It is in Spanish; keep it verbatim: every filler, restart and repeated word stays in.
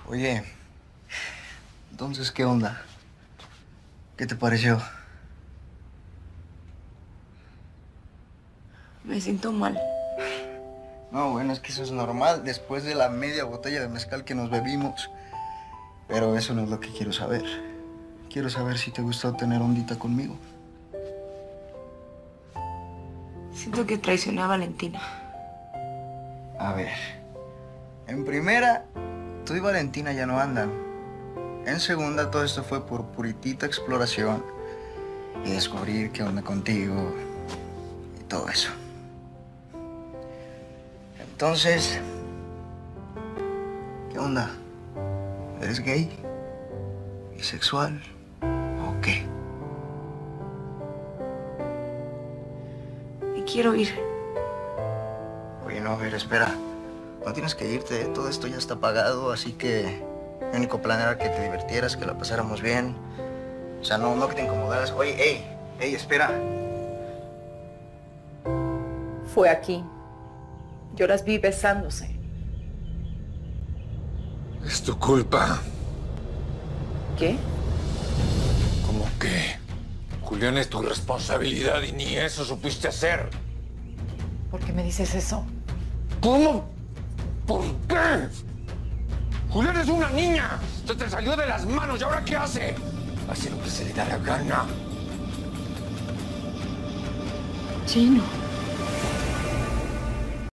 Oye, entonces, ¿qué onda? ¿Qué te pareció? Me siento mal. No, bueno, es que eso es normal después de la media botella de mezcal que nos bebimos. Pero eso no es lo que quiero saber. Quiero saber si te gustó tener ondita conmigo. Siento que traicioné a Valentina. A ver, en primera, tú y Valentina ya no andan. En segunda, todo esto fue por puritita exploración y descubrir qué onda contigo y todo eso. Entonces, ¿qué onda? ¿Eres gay? ¿Bisexual? ¿O qué? Me quiero ir. Oye, no, a ver, espera. No tienes que irte, todo esto ya está pagado, así que mi único plan era que te divirtieras, que la pasáramos bien. O sea, no, no que te incomodaras. Oye, ey, ey, espera. Fue aquí. Yo las vi besándose. Es tu culpa. ¿Qué? ¿Cómo qué? Julián es tu responsabilidad y ni eso supiste hacer. ¿Por qué me dices eso? ¿Cómo? ¿Por qué? Julián es una niña. Se te salió de las manos. ¿Y ahora qué hace? Hace lo que se le da la gana. Chino.